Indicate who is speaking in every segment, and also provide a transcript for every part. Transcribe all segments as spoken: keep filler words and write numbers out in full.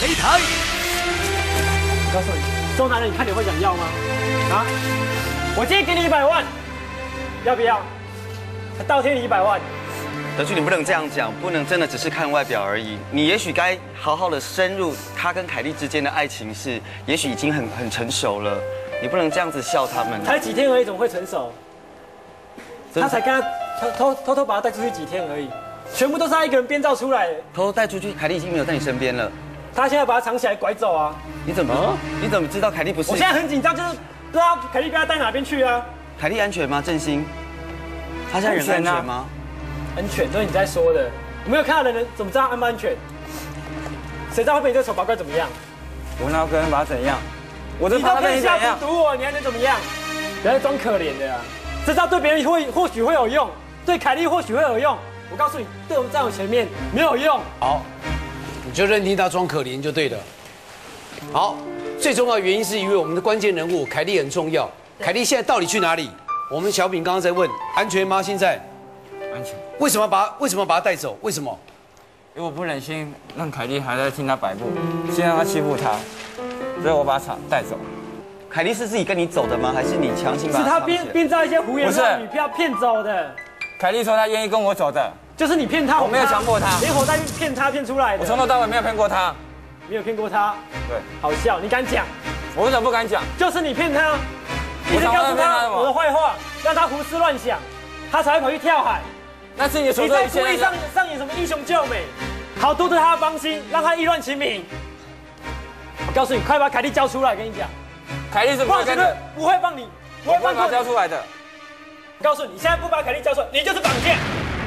Speaker 1: 擂台。
Speaker 2: 我告诉你，这种男人你看你会想要吗？啊？我今天给你一百万，要不要？倒贴你一百万。
Speaker 3: 德俊，你不能这样讲，不能真的只是看外表而已。你也许该好好的深入他跟凯莉之间的爱情是，也许已经很很成熟了。你不能这样子笑他们。
Speaker 2: 才几天而已，怎么会成熟？他才跟他偷偷偷偷把他带出去几天而已，全部都是他一个人编造出来的。
Speaker 3: 偷偷带出去，凯莉已经没有在你身边了。
Speaker 2: 他现在把他藏起来拐走啊！
Speaker 3: 你怎么、啊、你怎么知道凯莉不是？
Speaker 2: 我现在很紧张，就是不知道凯莉被他带哪边去啊。
Speaker 3: 凯莉安全吗？振兴，他现在人安全吗？
Speaker 2: 安全都是你在说的，我没有看到的人怎么知道安不安全？谁知道会被你这个丑八怪怎么样？
Speaker 4: 我哪有可能把他怎样？我这
Speaker 2: 你都可以下毒毒我，你还能怎么样？不要再装可怜的啊！这招对别人会或许会有用，对凯莉或许会有用。我告诉你，对我们在我前面没有用。
Speaker 1: 好，你就认定他装可怜就对了。好，最重要的原因是因为我们的关键人物凯莉很重要。凯莉现在到底去哪里？我们小品刚刚在问，安全吗？现在？
Speaker 4: 安全。
Speaker 1: 为什么把为什么把他带走？为什么？
Speaker 4: 因为我不忍心让凯莉还在听他摆布，先让他欺负他，所以我把他带走。
Speaker 3: 凯莉是自己跟你走的吗？还是你强行把
Speaker 2: 是他编编造一些胡言乱语，要骗走的。
Speaker 4: 凯莉说她愿意跟我走的，
Speaker 2: 就是你骗他，
Speaker 4: 我没有强迫他，
Speaker 2: 连哄带骗他骗出来的。
Speaker 4: 我从头到尾没有骗过他，
Speaker 2: 没有骗过他。
Speaker 4: 对，
Speaker 2: 好笑，你敢讲？
Speaker 4: 我为什么不敢讲？
Speaker 2: 就是你骗他，一直告诉他我的坏话，让他胡思乱想，他才会跑去跳海。
Speaker 4: 那是你所
Speaker 2: 你在故意上上演什么英雄救美，好夺得他的芳心，让他意乱情迷。我告诉你，快把凯莉交出来！跟你讲，
Speaker 4: 凯莉是不会跟的，
Speaker 2: 不会放你，不会放过
Speaker 4: 交出来的。
Speaker 2: 我告诉你，你现在不把凯莉交出来，你就是绑架。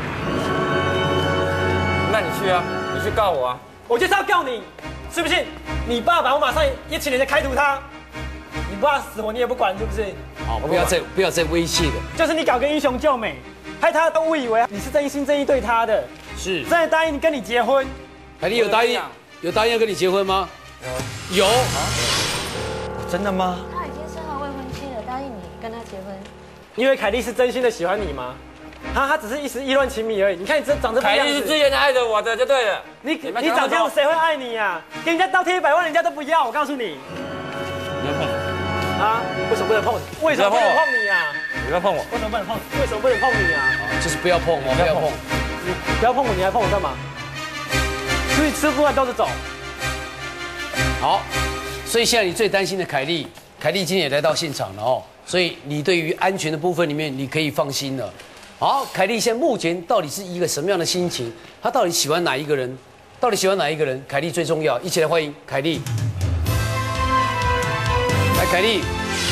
Speaker 4: 那你去啊，你去告我啊！
Speaker 2: 我就是要告你，是不是？你爸爸，我马上也请人家开除他。你爸死活你也不管，是不是？
Speaker 1: 好，不要再不要再威胁了。
Speaker 2: 就是你搞个英雄救美。害他都误以为你是真心真意对他的，
Speaker 1: 是
Speaker 2: 真的答应跟你结婚。
Speaker 1: 凯莉有答应有答应要跟你结婚吗？有。有。
Speaker 3: 真的吗？
Speaker 5: 他已经生好未婚妻了，答应你跟他结婚。
Speaker 2: 因为凯莉是真心的喜欢你吗？他他只是一时意乱情迷而已。你看你这长这副样子。
Speaker 4: 凯莉是自愿爱着我的就对了。
Speaker 2: 你你长这样谁会爱你呀？给人家倒贴一百万，人家都不要。我告诉你。
Speaker 4: 不要碰我。
Speaker 2: 啊？为什么不能碰？为什么不能碰你呀？
Speaker 4: 不要碰我！
Speaker 2: 为什么不能碰？为什么不能碰你啊？
Speaker 1: 就是不要碰我，不要碰。
Speaker 2: 你不要碰我，你还碰我干嘛？出去吃不完兜着走。
Speaker 1: 好，所以现在你最担心的凯莉，凯莉今天也来到现场了哦，所以你对于安全的部分里面你可以放心了。好，凯莉现在目前到底是一个什么样的心情？她到底喜欢哪一个人？到底喜欢哪一个人？凯莉最重要，一起来欢迎凯莉。来，凯莉。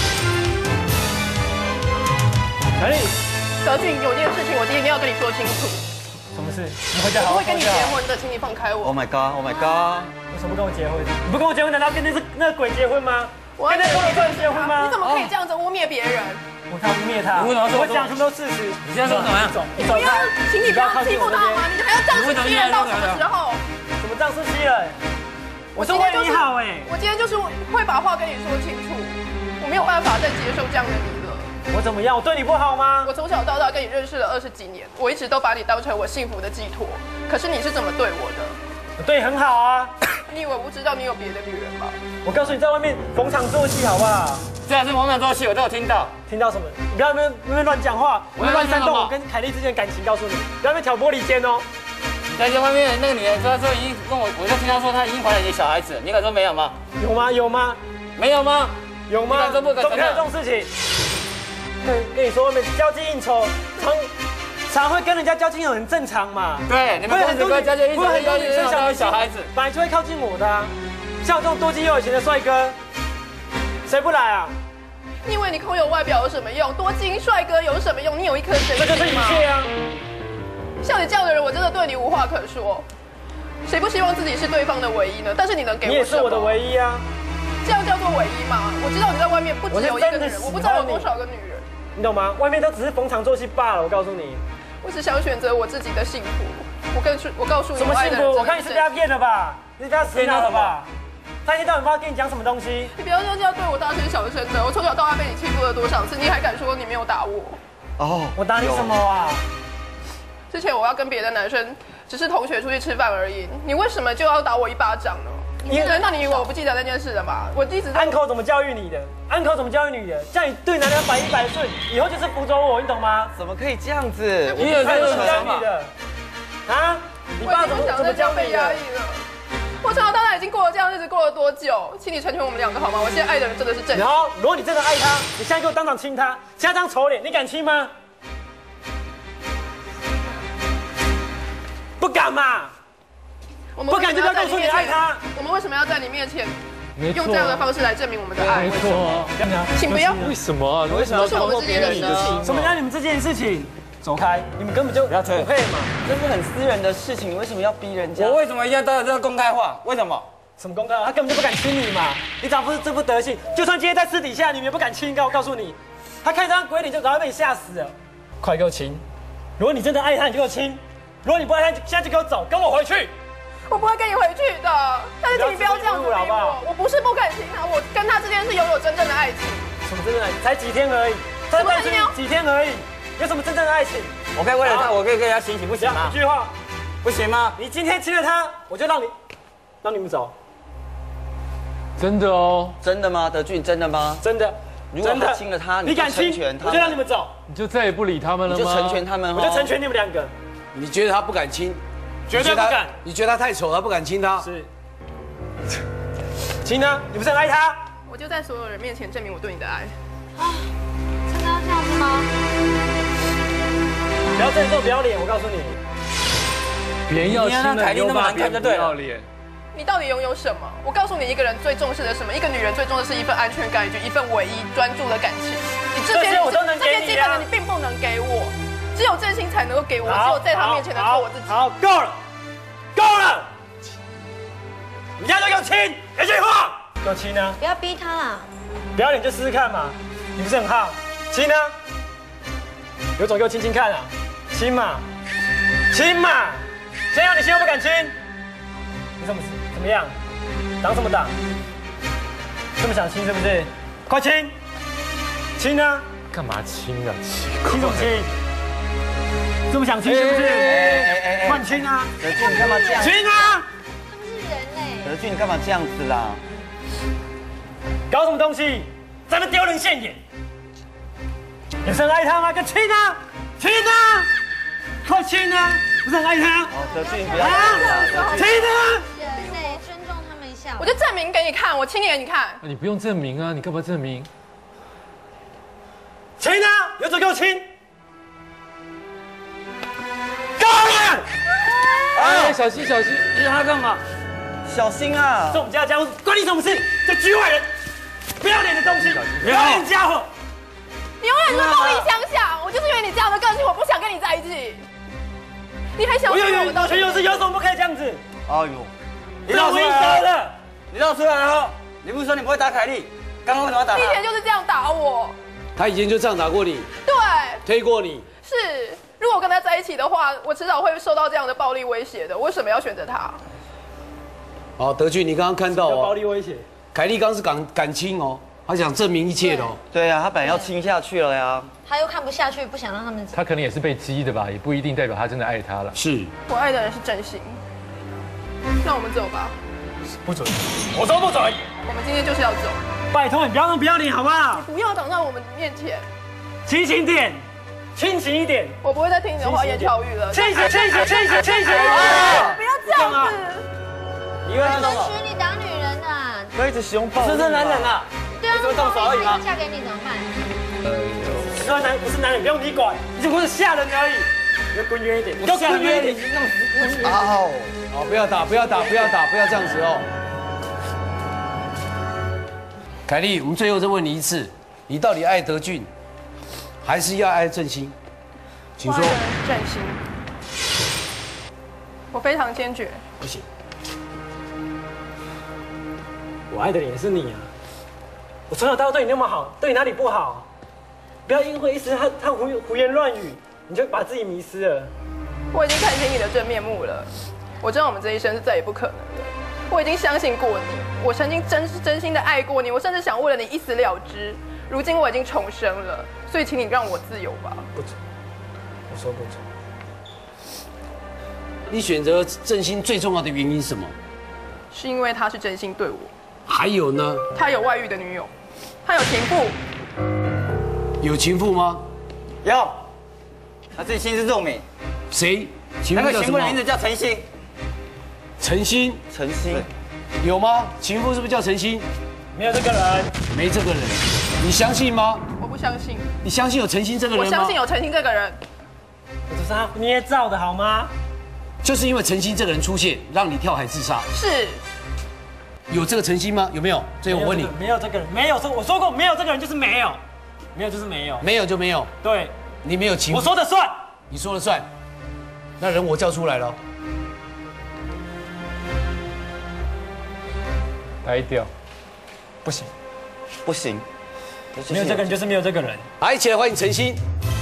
Speaker 2: 凯莉，
Speaker 6: 德俊，有件事情我今天一定要跟你说清楚。
Speaker 2: 什么事？你回家好好
Speaker 6: 我不会跟你结婚的，请你放开我。
Speaker 3: Oh my god! Oh my god!
Speaker 2: 为什么不跟我结婚？你不跟我结婚，难道跟那是那个鬼结婚吗？
Speaker 6: 我要
Speaker 2: 跟那个鬼结婚吗？
Speaker 6: 你怎么可以这样子污蔑别人？
Speaker 2: 我才污蔑他。
Speaker 4: 你为什么说？
Speaker 2: 我讲全部都事实。
Speaker 4: 你现在说什么呀？
Speaker 2: 走，你走
Speaker 6: 不要，请你不要欺负他好吗？你还要仗势欺人到什么时候？
Speaker 2: 什么仗势欺人？我是为你好哎。
Speaker 6: 我今天就是会把话跟你说清楚，我没有办法再接受这样的你了。
Speaker 2: 我怎么样？我对你不好吗？
Speaker 6: 我从小到大跟你认识了二十几年，我一直都把你当成我幸福的寄托。可是你是怎么对我的？
Speaker 2: 我对你很好啊。
Speaker 6: 你以为我不知道你有别的女人吗？
Speaker 2: 我告诉你，在外面逢场作戏，好不好？
Speaker 4: 虽然是逢场作戏，我都有听到。
Speaker 2: 听到什么？你不要那边那边乱讲话，我乱煽动我跟凯莉之间的感情。告诉你，不要那边挑拨离间哦。
Speaker 4: 你在外面那个女人，她说已经跟我，我就听她说她已经怀了你的小孩子，你敢说没有吗？
Speaker 2: 有吗？有吗？
Speaker 4: 没有吗？
Speaker 2: 有吗？
Speaker 4: 怎么可能？
Speaker 2: 这种事情？跟跟你说，外面交际应酬，常常会跟人家交际应酬很正常嘛。
Speaker 4: 对，你们很多交际应酬，很多女生想小孩子，
Speaker 2: 本来就会靠近我的啊。像这种多肌又有钱的帅哥，谁不来啊？
Speaker 6: 你以为你空有外表有什么用？多金帅哥有什么用？你有一颗真心吗？
Speaker 2: 这就是一切啊！
Speaker 6: 像你这样的人，我真的对你无话可说。谁不希望自己是对方的唯一呢？但是你能给我什么？
Speaker 2: 你也是我的唯一啊！
Speaker 6: 这样叫做唯一吗？我知道你在外面不只有一个女人，我不知道有多少个女人。
Speaker 2: 你懂吗？外面都只是逢场作戏罢了。我告诉你，
Speaker 6: 我只想选择我自己的幸福。我跟我告诉你，
Speaker 2: 什么幸福？我看你是被他骗了吧？你是被他洗脑了吧？他一天到晚不知道跟你讲什么东西。
Speaker 6: 你不要这样对我大声小声的。我从小到大被你欺负了多少次，你还敢说你没有打我？
Speaker 3: 哦，
Speaker 2: 我打你什么啊？
Speaker 6: 之前我要跟别的男生只是同学出去吃饭而已，你为什么就要打我一巴掌呢？ 你难道你以为我不记得那件事了吗？我一直
Speaker 2: 安口怎么教育你的？安口怎么教育你的？叫你对男人百依百顺，以后就是辅佐我，你懂吗？
Speaker 3: 怎么可以这样子？
Speaker 4: 你有这个
Speaker 2: 安口怎么教
Speaker 4: 想法
Speaker 2: 育你的？啊？你
Speaker 6: 我已经不想
Speaker 2: 爸怎么怎么
Speaker 6: 再这样被
Speaker 2: 教你的？
Speaker 6: 压抑了。我从小到大已经过了这样日子，过了多久？请你成全我们两个好吗？我现在爱的人真的是正
Speaker 2: 然后，如果你真的爱他，你现在给我当场亲他，现在张丑脸，你敢亲吗？不敢嘛？
Speaker 6: 我们
Speaker 2: 不敢就不要告诉你爱他。
Speaker 6: 我们为什么要在你面前
Speaker 7: 没错
Speaker 6: 用这样的方式来证明我们的爱
Speaker 7: 没？错，
Speaker 6: 请不要。
Speaker 7: 为什么啊？为什么要
Speaker 6: 这是我们之间的事情。
Speaker 2: 什么叫你们这件事情？走开！你们根本就
Speaker 4: 不要推
Speaker 2: 不配嘛！
Speaker 3: 这是很私人的事情，为什么要逼人家？
Speaker 4: 我为什么一定要这个公开化？为什么？
Speaker 2: 什么公告？他根本就不敢亲你嘛！你长不是这副德行，就算今天在私底下，你们也不敢亲。告我告诉你，他看这张鬼脸就早就被你吓死了。快给我亲！如果你真的爱他，你就给我亲；如果你不爱他，你现在就给我走，跟我回去。
Speaker 6: 我不会跟你回去的，但是请你不要这样子逼我。我不是不敢亲他，我跟他之间是拥有真正的爱情。
Speaker 2: 什么真正的爱？才几天而已，才在一起几天而已，有什么真正的爱情？
Speaker 4: 我可以为了他，我可以跟人家亲亲，不行吗
Speaker 2: 一？句话，
Speaker 4: 不行吗？
Speaker 2: 你今天亲了他，我就让你让你们走，
Speaker 7: 真的哦，
Speaker 3: 真的吗？德俊，真的吗？
Speaker 2: 真的。
Speaker 3: 如果他亲了他，
Speaker 2: 你敢亲
Speaker 3: 成全，他
Speaker 2: 我就让你们走，
Speaker 7: 你就再也不理他们了吗？
Speaker 3: 你就成全他们，
Speaker 2: 我就成全你们两个。
Speaker 1: 你觉得他不敢亲？
Speaker 2: 绝对不敢。
Speaker 1: 你觉得他太丑，他不敢亲他？
Speaker 2: 是。亲呢？你不是很爱他？
Speaker 6: 我就在所有人面前证明我对你的爱。
Speaker 5: 啊，真的要这样子吗？
Speaker 2: 不要这么不要脸，我告诉你。
Speaker 7: 别人要亲了，
Speaker 4: 凯莉那么难看就对了
Speaker 7: 不要脸。
Speaker 6: 你到底拥有什么？我告诉你，一个人最重视的什么？一个女人最重视的是一份安全感，以及一份唯一专注的感情。你这些
Speaker 2: 这些我都能
Speaker 6: 这
Speaker 2: 给你啊
Speaker 6: 些基本的你并不能给我，只有真心才能够给我，只有在他面前能做我自己。
Speaker 2: 好，够了，够了！你现在就给我亲，一句话，给我亲呢？
Speaker 5: 不要逼他啦。
Speaker 2: 不要脸就试试看嘛，你不是很好？亲呢？有种给我亲亲看啊！亲嘛，亲嘛！先要你亲又不敢亲，你怎么怎么样？挡什么挡？这么想亲是不是？快亲！亲呢？
Speaker 7: 干嘛亲啊？奇
Speaker 2: 亲什么亲？这么想亲是不是？
Speaker 3: 哎
Speaker 2: 快亲啊！
Speaker 3: 德俊，你干嘛这样？
Speaker 2: 亲啊！
Speaker 5: 他们是人类。
Speaker 3: 德俊，你干嘛这样子啦？
Speaker 2: 搞什么东西？在那丢人现眼！有是很爱他吗？跟亲啊！亲啊！快亲啊！不是很爱他？
Speaker 3: 哦，德俊，不要这样啦，
Speaker 2: 亲啊！
Speaker 5: 人类，尊重他们一下。
Speaker 6: 我就证明给你看，我亲你给你看。
Speaker 7: 你不用证明啊，你干嘛证明？
Speaker 2: 亲啊！有种给我亲！够了！
Speaker 7: 哎，小心小心！
Speaker 2: 你让他干嘛？
Speaker 3: 小心啊！
Speaker 2: 是我们家的家伙，关你什么事？这局外人，不要脸的东西，不要脸家伙！
Speaker 6: 你永远是暴力相向，我就是因为你这样的个性，我不想跟你在一起。你还想
Speaker 2: 我有
Speaker 6: 说我到底？
Speaker 2: 有全有事，有什么不可以这样子？
Speaker 3: 哎呦，
Speaker 2: 你让我赢得了。
Speaker 4: 你绕出来了后，你不是说你不会打凯莉？刚刚为什么要打
Speaker 6: 以
Speaker 4: 他？
Speaker 6: 前就是这样打我，
Speaker 1: 他以前就这样打过你，
Speaker 6: 对，
Speaker 1: 推过你。
Speaker 6: 是。如果我跟他在一起的话，我迟早会受到这样的暴力威胁的。我为什么要选择他？
Speaker 1: 好，德俊，你刚刚看到
Speaker 2: 有暴
Speaker 1: 哦，
Speaker 2: 力威胁。
Speaker 1: 凯莉刚是敢敢亲哦，他想证明一切的哦。
Speaker 3: 对啊，他本来要亲下去了呀。
Speaker 5: 他又看不下去，不想让他们走。
Speaker 7: 他可能也是被激的吧，也不一定代表他真的爱他了。
Speaker 1: 是，
Speaker 6: 我爱的人是真心。那我们走吧。
Speaker 2: 不准，我说不准。
Speaker 6: 我们今天就是要走，
Speaker 2: 拜托你不要那么不要脸好不好？
Speaker 6: 不要挡在我们面前。
Speaker 2: 清醒点，清醒一点。
Speaker 6: 我不会再听你的花言巧语了。
Speaker 2: 清醒，清醒，清醒，清醒！
Speaker 6: 不要这样子。
Speaker 2: 你为什
Speaker 5: 不
Speaker 2: 么？
Speaker 5: 许你打女人的啊。
Speaker 3: 不要一直使用暴力。
Speaker 2: 这是男人啊！
Speaker 5: 对啊，
Speaker 2: 你只会动手而已吗？
Speaker 5: 嫁给你怎么办？
Speaker 2: 你说男不是男人，不用你管，你只不过是吓人而已。你要滚远一点，你要滚远一点。
Speaker 3: 嗷！
Speaker 1: 好，不要打，不要打，不要打，不要这样子哦。凯莉，我们最后再问你一次，你到底爱德俊，还是要爱郑兴？请说。
Speaker 6: 振兴，我非常坚决。
Speaker 2: 不行，我爱的人也是你啊！我从小到大对你那么好，对你哪里不好？不要因为一时他他胡胡言乱语，你就把自己迷失了。
Speaker 6: 我已经看清你的真面目了，我知道我们这一生是再也不可能的。我已经相信过你，我曾经真真心的爱过你，我甚至想为了你一死了之。如今我已经重生了，所以请你让我自由吧。
Speaker 2: 不准，我说不准。
Speaker 1: 你选择郑兴最重要的原因是什么？
Speaker 6: 是因为他是真心对我。
Speaker 1: 还有呢？
Speaker 6: 他有外遇的女友，他有情妇。
Speaker 1: 有情妇吗？
Speaker 4: 有，他自己心知肚明。
Speaker 1: 谁？情
Speaker 4: 那
Speaker 1: 妇叫什么
Speaker 4: 个情妇的名字叫陈心。
Speaker 1: 陈心，
Speaker 3: 陈心，
Speaker 1: 有吗？情妇是不是叫陈心？
Speaker 2: 没有这个人，
Speaker 1: 没这个人，你相信吗？
Speaker 6: 我不相信，
Speaker 1: 你相信有陈心这个人
Speaker 6: 我
Speaker 1: 吗？
Speaker 6: 相信有陈心这个人。
Speaker 2: 这是他捏造的好吗？
Speaker 1: 就是因为陈心这个人出现，让你跳海自杀。
Speaker 6: 是，
Speaker 1: 有这个陈心吗？有没有？所以我问你，
Speaker 2: 没有这个人，没有说我说过没有这个人就是没有，没有就是没有，
Speaker 1: 没有就没有。
Speaker 2: 对，
Speaker 1: 你没有情妇，
Speaker 2: 我说的算，
Speaker 1: 你说了算。那人我叫出来了，
Speaker 7: 掰掉。
Speaker 2: 不行，
Speaker 3: 不行，
Speaker 2: 没有这个人就是没有这个人。
Speaker 1: 来，一起来欢迎陈心。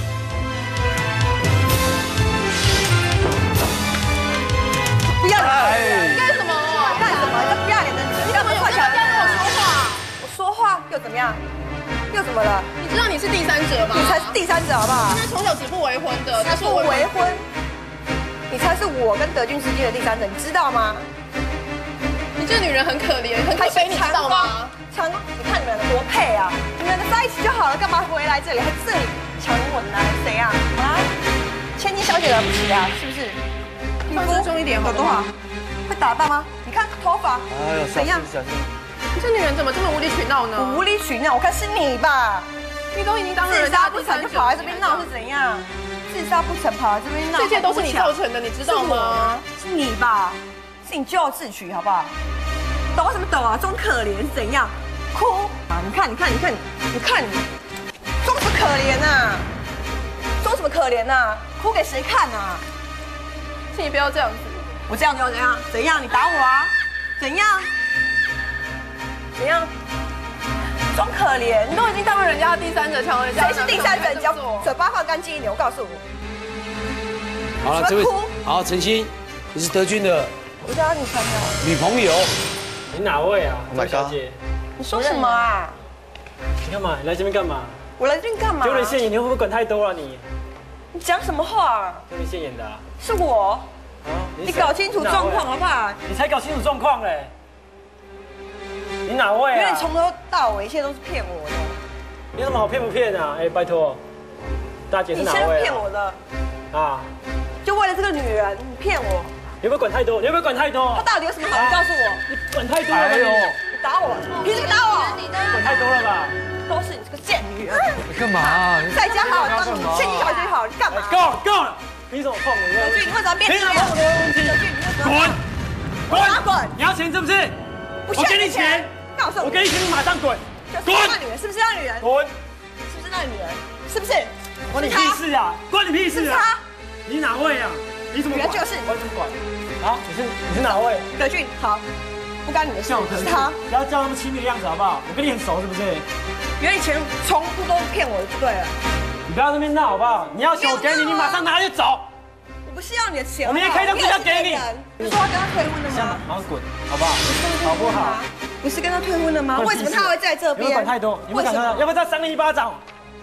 Speaker 8: 不要
Speaker 6: 干什么？
Speaker 8: 干什么？这不要脸的女人，你干嘛快
Speaker 6: 这样跟我说话？
Speaker 8: 我说话又怎么样？又怎么了？
Speaker 6: 你知道你是第三者吗？
Speaker 8: 你才是第三者好不好？
Speaker 6: 他从小指不为婚的，他是
Speaker 8: 不
Speaker 6: 我
Speaker 8: 为婚，你才是我跟德俊之间的第三者，你知道吗？
Speaker 6: 你这女人很可怜，很可悲，你知道吗？
Speaker 8: 强，你看你们两个多配啊！你们两个在一起就好了，干嘛回来这里还这里强吻啊？谁啊？啊？千金小姐了不起啊？是不是？皮肤
Speaker 6: 放松一点好不好
Speaker 8: 有多好？会打扮吗？你看头发，
Speaker 3: 哎呦，
Speaker 8: 怎样？
Speaker 3: 小心，
Speaker 6: 你这女人怎么这么无理取闹呢？
Speaker 8: 我无理取闹，我看是你吧？
Speaker 6: 你都已经当
Speaker 8: 自
Speaker 6: 人
Speaker 8: 杀不成
Speaker 6: 家第三者，
Speaker 8: 就跑来这边闹是怎样？自杀不成跑来这边闹，
Speaker 6: 这一切都是你造成的，你知道吗？
Speaker 8: 是你吧？是你咎由自取，好不好？抖什么抖啊？装可怜是怎样？哭啊！你看，你看，你看，你看你，装什么可怜呐？装什么可怜呐？哭给谁看啊？
Speaker 6: 请你不要这样子。
Speaker 8: 我这样就怎样？怎样？你打我啊？怎样？怎样？装可怜？
Speaker 6: 你都已经当了人家的第三者，抢了人家。
Speaker 8: 谁是第三者？你只要嘴巴放干净一点，我告诉你。
Speaker 1: 好了，这位，好，陈心，你是德军的
Speaker 8: 我叫他女朋友。
Speaker 1: 女朋友。
Speaker 2: 你哪位啊？
Speaker 3: Oh my
Speaker 2: 小姐，
Speaker 8: 你说什么啊？
Speaker 2: 你干嘛？你来这边干嘛？
Speaker 8: 我来这边干嘛？
Speaker 2: 丢人现眼，你会不会管太多了你？
Speaker 8: 你讲什么话？
Speaker 2: 丢人现眼的啊！
Speaker 8: 是我。
Speaker 2: 啊
Speaker 8: 你搞清楚状况好不好？
Speaker 2: 你才搞清楚状况嘞！你哪位啊？
Speaker 8: 因为你从头到尾一切都是骗我的。
Speaker 2: 你有什么好骗不骗啊？哎，拜托，大姐是
Speaker 8: 你现在
Speaker 2: 哪位啊？
Speaker 8: 骗我的，
Speaker 2: 啊！
Speaker 8: 就为了这个女人，你骗我。
Speaker 2: 你有没有管太多？你有没有管太多
Speaker 8: 她？到底有什么好？你告诉我。
Speaker 2: 你管太多了吧？
Speaker 7: 哎呦
Speaker 2: 你
Speaker 8: 你打我，凭什么打我？
Speaker 5: 你的
Speaker 2: 管太多了吧？
Speaker 8: 都是你这个贱女人。
Speaker 7: 你干嘛啊？
Speaker 8: 在家好好当你千金小姐好，你干嘛？
Speaker 2: 够了够了！凭什么碰我的
Speaker 8: 德俊，
Speaker 2: 问题？
Speaker 8: 你为什么变
Speaker 2: 凭什么碰我的问题？
Speaker 8: 德俊，你为什么
Speaker 2: 滚！
Speaker 8: 滚啊滚！
Speaker 2: 你要钱是不是？
Speaker 8: 不
Speaker 2: 我给你钱，
Speaker 8: 告诉我，
Speaker 2: 我给你钱，你马上滚！
Speaker 8: 就是那女人，是不是那女人？
Speaker 2: 滚！
Speaker 8: 是不是那女人？是不是？
Speaker 2: 关你屁事啊！关你屁事啊！
Speaker 8: 是他。
Speaker 2: 你哪位啊？你怎么管？
Speaker 8: 原来就是你
Speaker 2: 我怎么管？啊，你是你是哪位？
Speaker 8: 德俊，好，不干你的事
Speaker 2: 叫我，
Speaker 8: 是他。
Speaker 2: 不要叫那么亲密的样子好不好？我跟你很熟是不是？
Speaker 8: 原来以前从不都骗我就对了。
Speaker 2: 你不要在那边闹好不好？你要钱我给你，你马上拿就走。
Speaker 8: 我不是要你的钱，
Speaker 2: 我明天开张就要给你。
Speaker 8: 你说要跟他退婚的
Speaker 2: 现在
Speaker 8: 吗？
Speaker 2: 马上滚，好不好？好不好？
Speaker 8: 不是跟他退婚的吗？为什么他会在这
Speaker 2: 你们
Speaker 8: 边？
Speaker 2: 管太多，你们管太多，要不要再扇你一巴掌？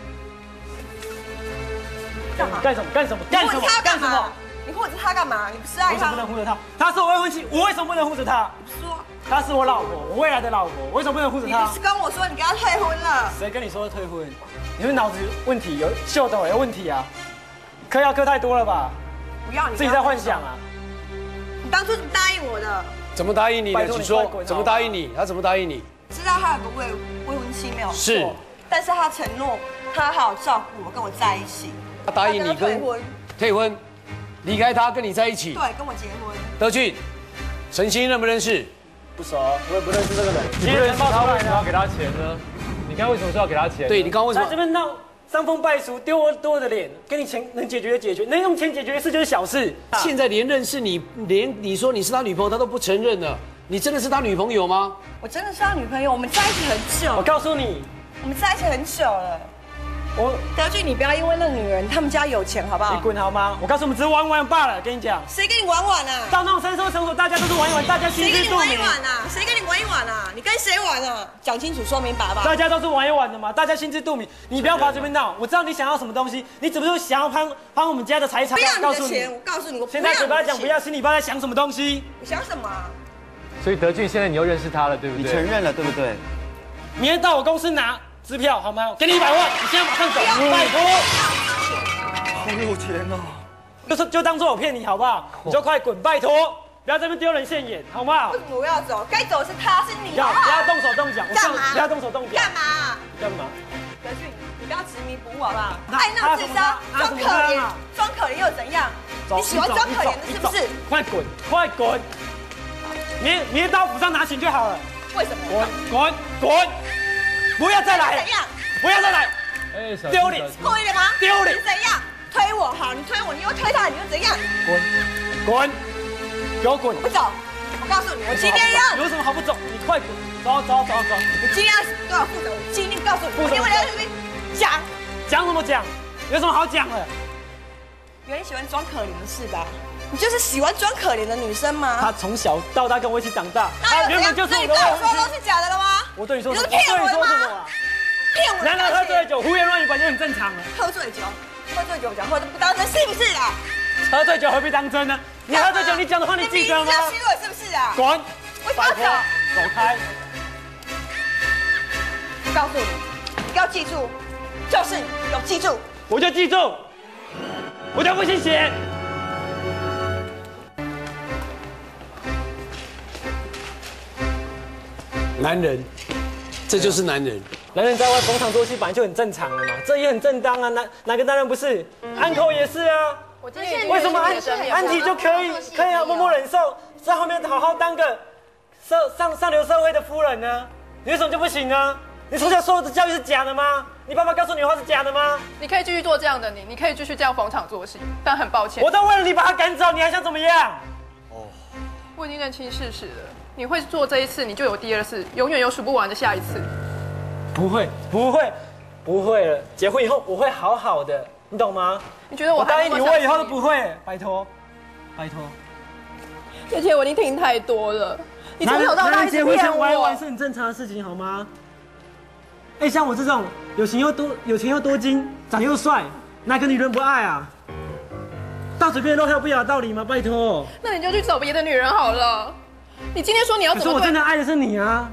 Speaker 8: 干嘛？
Speaker 2: 干什么？干什么？干什么
Speaker 8: 你护着他？干
Speaker 2: 干什么
Speaker 8: 嘛？？你护着他干嘛？你不是爱他
Speaker 2: 为什么不？能护着她？她是我未婚妻，我为什么不能护着她？
Speaker 8: 说，
Speaker 2: 她是我老婆，我未来的老婆，我为什么不能护着她
Speaker 8: 你不是？跟我说你跟他退婚了？
Speaker 2: 谁跟你说退婚？你是脑子问题，有秀斗有问题啊？嗑药嗑太多了吧？
Speaker 8: 不要你
Speaker 2: 自己在幻想啊！
Speaker 8: 你当初怎么答应我的？
Speaker 1: 怎么答应你的？
Speaker 2: 拜托
Speaker 1: 请说
Speaker 2: 你快滚，
Speaker 1: 怎么答应你？他怎么答应你？
Speaker 8: 知道他有个未未婚妻没有？
Speaker 1: 是，
Speaker 8: 但是他承诺他好好照顾我，跟我在一起。
Speaker 1: 他答应你跟
Speaker 8: 他退婚，
Speaker 1: 退婚，离开他跟你在一起。
Speaker 8: 对，跟我结婚。
Speaker 1: 德俊，陈心认不认识？
Speaker 2: 不熟，我也不认识这个人。
Speaker 7: 你不认识他，为什么要
Speaker 2: 的？
Speaker 7: 给他钱呢？你刚刚为什么说要给他钱？
Speaker 1: 对你刚刚为什
Speaker 2: 在这
Speaker 1: 么？
Speaker 2: 边闹伤风败俗，丢我丢我的脸，给你钱能解决的解决，能用钱解决的事就是小事。
Speaker 1: 现在连认识你，连你说你是他女朋友，他都不承认了。你真的是他女朋友吗？
Speaker 8: 我真的是他女朋友，我们在一起很久。
Speaker 2: 我告诉你，
Speaker 8: 我们在一起很久了。
Speaker 2: 我
Speaker 8: 德俊，你不要因为那女人，他们家有钱，好不好？
Speaker 2: 你滚好吗？我告诉你们，只是玩玩罢了。跟你讲，
Speaker 8: 谁跟你玩玩啊？
Speaker 2: 到那种深收场所，大家都是玩一玩，大家心
Speaker 8: 谁跟你玩一
Speaker 2: 知肚明。
Speaker 8: 玩啊？谁跟你玩一玩啊？你跟谁玩啊？讲清楚，说明白吧。
Speaker 2: 大家都是玩一玩的嘛，大家心知肚明。你不要跑这边闹，我知道你想要什么东西，你只不过想要攀攀我们家的财产
Speaker 8: 不要。
Speaker 2: 告诉你
Speaker 8: 你的钱，，我告诉你，我不
Speaker 2: 现在嘴巴讲不要，
Speaker 8: 你的钱。
Speaker 2: 心里不知道在想什么东西。
Speaker 8: 我想什么啊？
Speaker 7: 所以德俊现在你又认识他了，对不对？
Speaker 3: 你承认了，对不对？
Speaker 2: 明天到我公司拿支票好吗？给你一百万，你现在马上走，拜托。
Speaker 3: 好有钱哦！
Speaker 2: 就是就当做我骗你好不好？你就快滚，拜托，不要在这边丢人现眼，好不好
Speaker 8: 为？什么我要走？该走的是他，是你。
Speaker 2: 不要不要动手动脚，我
Speaker 8: 干嘛
Speaker 2: 不要动手动脚。
Speaker 8: 干嘛？
Speaker 2: 干嘛？
Speaker 8: 德俊，你不要执迷不悟好不好？
Speaker 2: 他
Speaker 8: 爱闹自杀，
Speaker 2: 他怎么
Speaker 8: 装可怜
Speaker 2: 他啊，
Speaker 8: 装可怜又怎样？
Speaker 2: 走
Speaker 8: 你喜欢装可怜的是不是？
Speaker 2: 快滚，快滚！明明天到府上拿钱就好了。
Speaker 8: 为什么？
Speaker 2: 滚滚滚！不要再来
Speaker 8: 怎！样？
Speaker 2: 不要再来！
Speaker 7: 哎，小心
Speaker 2: 丢脸
Speaker 7: 小心
Speaker 8: 故意的吗？
Speaker 2: 丢脸
Speaker 8: 你怎样？推我好，你推我，你又推他，你又怎样？
Speaker 2: 滚滚！给我滚！
Speaker 8: 不走！我告诉你，我今天要
Speaker 2: 有什么好不走？你快滚！走走走走！
Speaker 8: 你今天要都要负责，我今天告诉你，
Speaker 2: 负责
Speaker 8: 我今天在这边讲。
Speaker 2: 讲什么讲？有什么好讲的？
Speaker 8: 原来你喜欢装可怜的是吧？你就是喜欢装可怜的女生吗？
Speaker 2: 他从小到大跟我一起长大，他
Speaker 8: 那又怎样？
Speaker 2: 原本就是
Speaker 8: 那你对
Speaker 2: 我的未婚妻。
Speaker 8: 我说的都是假的了吗？
Speaker 2: 我对你说什么？
Speaker 8: 你是骗我的
Speaker 2: 对你说什么
Speaker 8: 吗
Speaker 2: 啊？
Speaker 8: 骗我的
Speaker 2: 男人喝醉了酒胡言乱语本就很正常了，
Speaker 8: 喝醉酒，喝醉酒讲话都不当真，是不是啊？
Speaker 2: 喝醉酒何必当真呢？你喝醉酒你讲的话你记得吗
Speaker 8: 你？要虚伪是不是啊？
Speaker 2: 滚！
Speaker 8: 为什么要走？
Speaker 2: 走开！
Speaker 8: 我告诉你，你要记住，就是你要记住。
Speaker 2: 我就记住，我就不信邪。
Speaker 1: 男人，这就是男人。
Speaker 2: 男人在外逢场作戏本来就很正常了嘛，这也很正当啊。哪哪个男人不是？安口也是啊。
Speaker 6: 我今天
Speaker 2: 为什么安
Speaker 6: 安
Speaker 2: 安提就可以可以啊默默忍受，在后面好好当个社上上流社会的夫人呢？你为什么就不行呢？你从小受的教育是假的吗？你爸爸告诉你的话是假的吗？
Speaker 6: 你可以继续做这样的你，你可以继续这样逢场作戏，但很抱歉，
Speaker 2: 我都为了你把他赶走，你还想怎么样？
Speaker 6: 我已经认清事实了。你会做这一次，你就有第二次，永远有数不完的下一次。
Speaker 2: 不会，不会，不会了。结婚以后我会好好的，你懂吗？
Speaker 6: 你觉得我
Speaker 2: 我答应你，我以后都不
Speaker 6: 会。
Speaker 2: 会。拜托，拜托。
Speaker 6: 而且我已经听太多了，你从小到大一直
Speaker 2: 结婚前
Speaker 6: 骗我
Speaker 2: 玩一玩是。很正常的事情，好吗？哎，像我这种有钱又多、有钱又多金、长又帅，哪个女人不爱啊？大嘴边肉还有不雅的道理吗？拜托。
Speaker 6: 那你就去找别的女人好了。你今天说你要
Speaker 2: 可是我
Speaker 6: 怎么对？
Speaker 2: 真的爱的是你啊！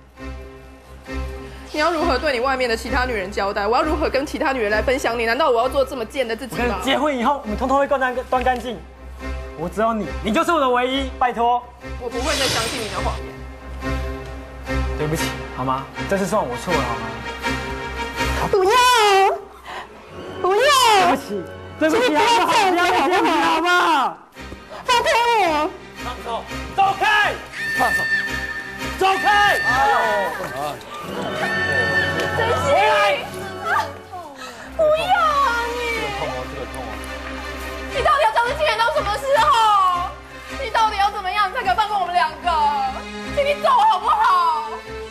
Speaker 6: 你要如何对你外面的其他女人交代？我要如何跟其他女人来分享你？难道我要做这么贱的自己吗
Speaker 2: 我跟你？结婚以后，我们通通会断干断干净。我只有你，你就是我的唯一，拜托。
Speaker 6: 我不会再相信你的谎言。
Speaker 2: 对不起，好吗？这次算我错了，好吗？
Speaker 8: 不要，不要，
Speaker 2: 对不起，对不起，好不好？不要再这样子，好不好？
Speaker 8: 放开我！
Speaker 2: 放手，走开！放手，走开！哎呦，
Speaker 1: 啊，
Speaker 6: 回来！不要啊你！
Speaker 7: 痛哦，这个痛哦。
Speaker 6: 你到底要将这情人到什么时候？你到底要怎么样才肯放过我们两个？请你走好不好？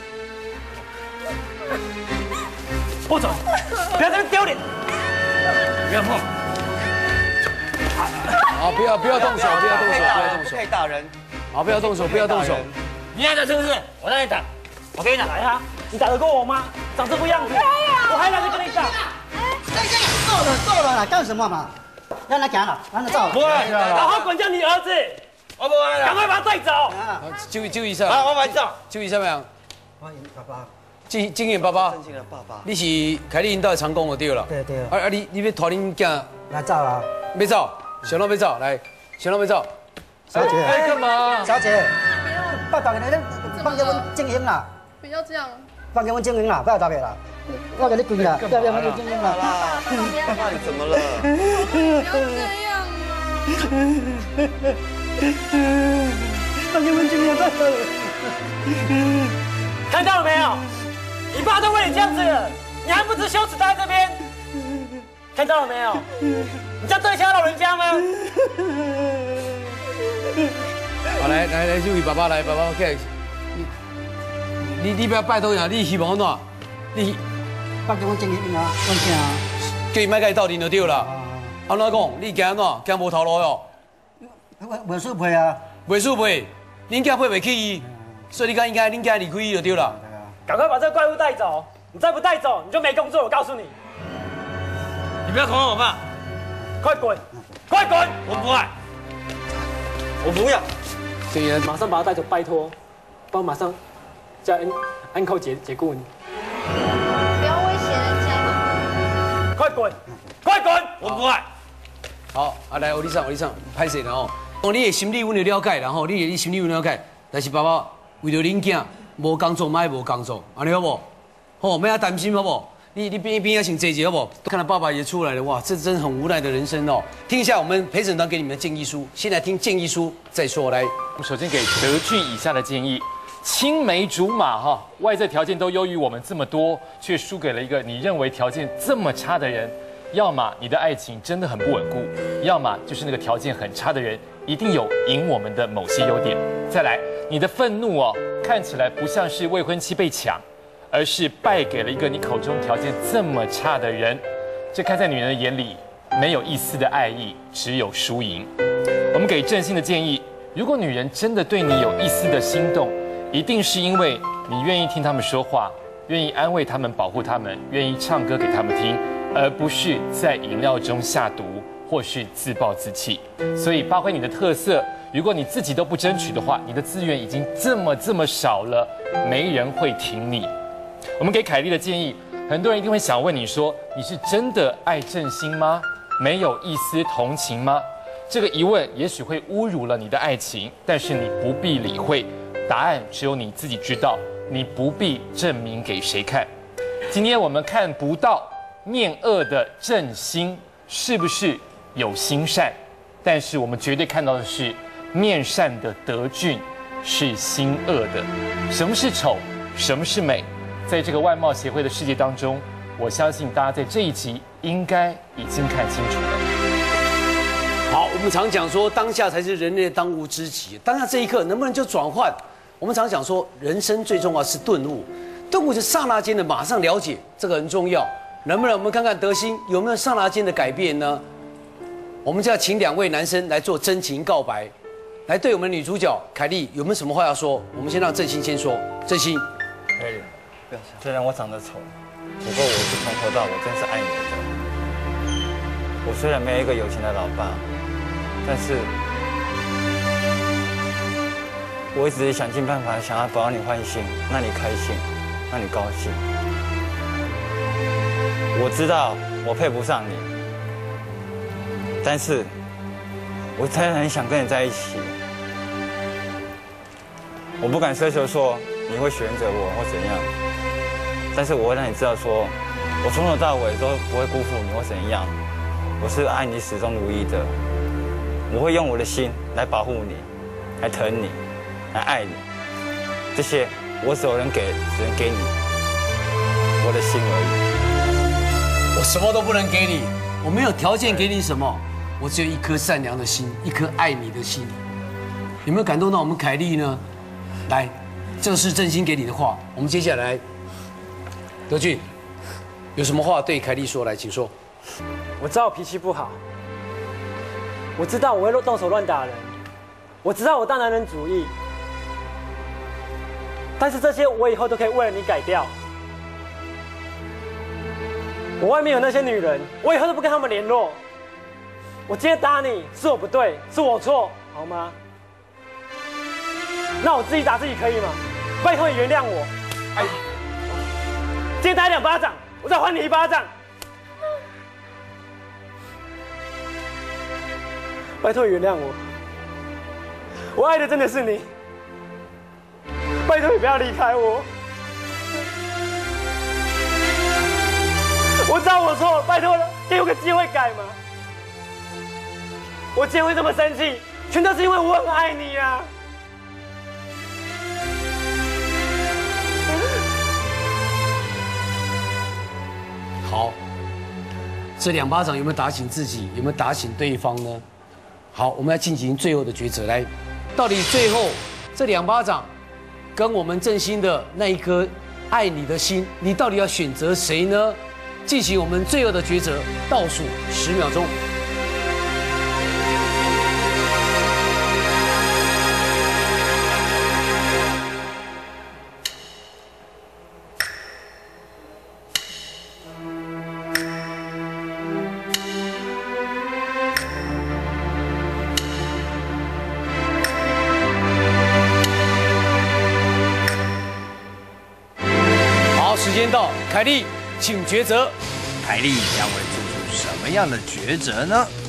Speaker 2: 不走，不要在这边丢脸，不要碰。
Speaker 1: 好，不要不要动手，不要动手，不要动手
Speaker 3: 不可以，打人。
Speaker 1: 好，不要动手，不要动手。
Speaker 2: 你爱打是不是？我让你打，我跟你打来啊！你打得过我吗？长这副样子，我还来得跟你打？
Speaker 9: 够了够了啦，干什么嘛？让他讲了，让他走了。
Speaker 2: 不会，好好管教你儿子。我不会，赶快把他带走。
Speaker 9: 啊，
Speaker 1: 好，救救一下，
Speaker 2: 好，我把你走。
Speaker 1: 救一下没有？
Speaker 9: 欢迎爸爸。
Speaker 1: 经经验爸爸，
Speaker 3: 尊敬的爸爸，
Speaker 1: 你是凯莉引导成功就对了。
Speaker 9: 对对
Speaker 1: 啊啊，你你要拖恁囝
Speaker 9: 来照了，
Speaker 1: 要走，小龙要走，来，小龙要走。
Speaker 9: 小姐，
Speaker 7: 哎，干嘛？
Speaker 9: 小姐，爸爸给你放给我静音啦，
Speaker 6: 不要这样，
Speaker 9: 放给我静音啦，不要打别啦，我给你跪啦，不要不要静音啦。
Speaker 3: 爸爸你怎么了？
Speaker 6: 不要这样啊！
Speaker 9: 放给我静音，爸爸。
Speaker 2: 看到了没有？你爸都为你这样子了，你还不知羞耻待在这边？看到了没有？你这样对得起他老人家吗？
Speaker 1: 好，来来来，这位爸爸来，爸爸起来。你你你不要拜托呀，你希望安怎？你
Speaker 9: 放给我静音啊，我听
Speaker 1: 叫伊莫甲伊斗阵就对啦。安怎讲？你惊安怎？惊无头路哟？
Speaker 9: 我我是陪啊。
Speaker 1: 袂输配，恁囝配袂起伊，所以你讲应该恁囝离开伊就对了。
Speaker 2: 赶快把这个怪物带走！你再不带走，你就没工作。我告诉你，
Speaker 7: 你不要恐吓我爸，
Speaker 2: 快滚，快滚！
Speaker 7: 我不爱。
Speaker 2: 我不要，
Speaker 1: 这人
Speaker 2: 马上把他带走，拜托。 帮我马上叫安安扣解解雇你。
Speaker 5: 不要威胁人家嘛。
Speaker 2: 快滚！快滚！
Speaker 7: 我不爱。
Speaker 1: 好，啊来，我你上，我你上，拍谁了哦？哦，你的心理阮有了解，然后你的你心理有了解，但是爸爸为了恁囝无工作，买无工作，安尼好不？好，不要担心好不？你你边边要请姐姐好不好？看到爸爸也出来了，哇，这真的很无奈的人生哦。听一下我们陪审团给你们的建议书，先来听建议书再说。来，
Speaker 10: 我们首先给德俊以下的建议：青梅竹马哈，外在条件都优于我们这么多，却输给了一个你认为条件这么差的人。要么你的爱情真的很不稳固，要么就是那个条件很差的人一定有赢我们的某些优点。再来，你的愤怒哦，看起来不像是未婚妻被抢，而是败给了一个你口中条件这么差的人。这看在女人的眼里，没有一丝的爱意，只有输赢。我们给正心的建议：如果女人真的对你有一丝的心动，一定是因为你愿意听他们说话，愿意安慰他们、保护他们，愿意唱歌给他们听，而不是在饮料中下毒或是自暴自弃。所以发挥你的特色，如果你自己都不争取的话，你的资源已经这么这么少了，没人会挺你。我们给凯莉的建议，很多人一定会想问你说，你是真的爱正心吗？没有一丝同情吗？这个疑问也许会侮辱了你的爱情，但是你不必理会，答案只有你自己知道，你不必证明给谁看。今天我们看不到面恶的正心是不是有心善，但是我们绝对看到的是面善的德俊是心恶的。什么是丑？什么是美？在这个外貌协会的世界当中，我相信大家在这一集应该已经看清楚了。
Speaker 1: 好，我们常讲说当下才是人类的当务之急，当下这一刻能不能就转换？我们常讲说人生最重要是顿悟，顿悟是刹那间的马上了解，这个很重要。能不能我们看看德心有没有刹那间的改变呢？我们就要请两位男生来做真情告白，来对我们女主角凯莉有没有什么话要说？我们先让正心先说。正心，
Speaker 4: 可以，虽然我长得丑，不过我是从头到尾真是爱你的。我虽然没有一个有钱的老爸，但是我一直想尽办法想要保你欢心，让你开心，让你高兴。我知道我配不上你，但是我真的很想跟你在一起。我不敢奢求说你会选择我或怎样，但是我会让你知道说，我从头到尾都不会辜负你或怎样。我是爱你始终如一的，我会用我的心来保护你，来疼你，来爱你。这些我只能给，只能给你我的心而已。
Speaker 1: 我什么都不能给你，我没有条件给你什么，我只有一颗善良的心，一颗爱你的心。有没有感动到我们凯莉呢？来，这是真心给你的话。我们接下来，德俊有什么话对凯莉说？来，请说。
Speaker 2: 我知道我脾气不好，我知道我会动手乱打人，我知道我大男人主义，但是这些我以后都可以为了你改掉。我外面有那些女人，我以后都不跟她们联络。我今天打你是我不对，是我错，好吗？那我自己打自己可以吗？拜托你原谅我。哎，今天打两巴掌，我再还你一巴掌。拜托你原谅我，我爱的真的是你。拜托你不要离开我。我知道我错了，拜托了，给我个机会改嘛。我今天会这么生气，全都是因为我很爱你啊。
Speaker 1: 好，这两巴掌有没有打醒自己？有没有打醒对方呢？好，我们要进行最后的抉择。来，到底最后这两巴掌跟我们正心的那一颗爱你的心，你到底要选择谁呢？进行我们最后的抉择，倒数十秒钟。 时间到，凯莉，请抉择。
Speaker 11: 凯莉将会做出什么样的抉择呢？